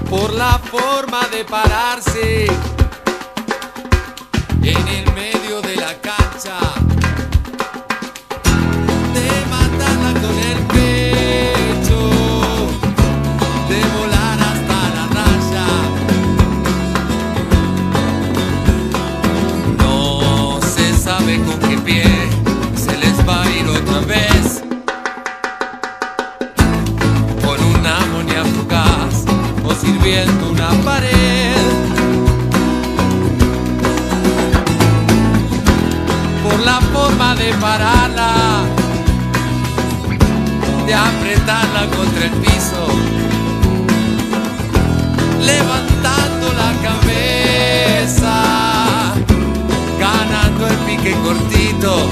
por la forma de pararse en el medio de la cancha, de matarla con el pecho, de volar hasta la raya. No se sabe con qué pie se les va a ir otra vez, con una amonía fugaz o sirviendo una pared. Por la forma de pararla, de apretarla contra el piso, levantando la cabeza, ganando el pique cortito.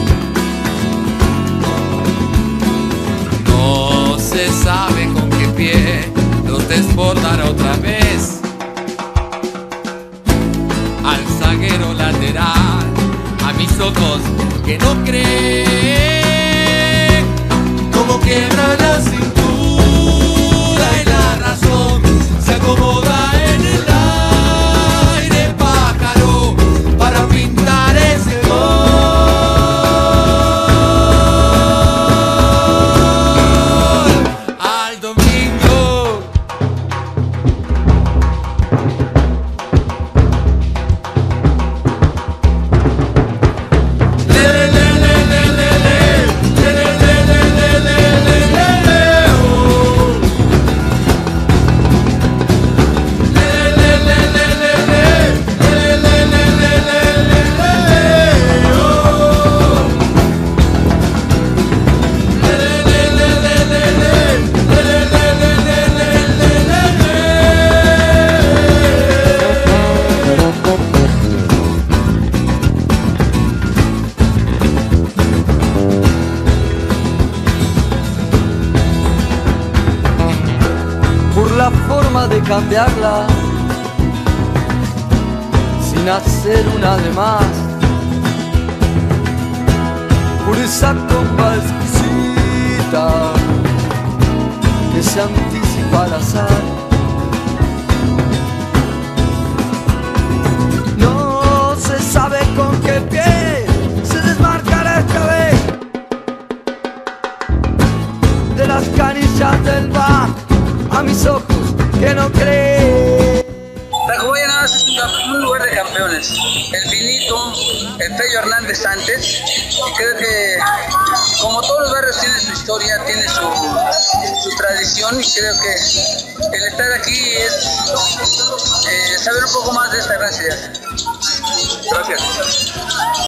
No se sabe con qué pie los desbordará otra vez. Al zaguero lateral, a mis ojos que no creen, como quiebra la cintura y la razón se acomoda en el aire, pájaro, para pintar ese gol. Al domingo. Por la forma de cambiarla, sin hacer una de más, por esa copa exquisita que se anticipa al azar. No se sabe con qué pie se desmarcará esta vez de las canillas del bar, a mis ojos que no creen. Tacubaya nada más es un lugar de campeones. El Finito, el Pello Hernández antes, y creo que como todos los barrios tienen su historia, tiene su tradición, y creo que el estar aquí es saber un poco más de esta gran ciudad. Gracias.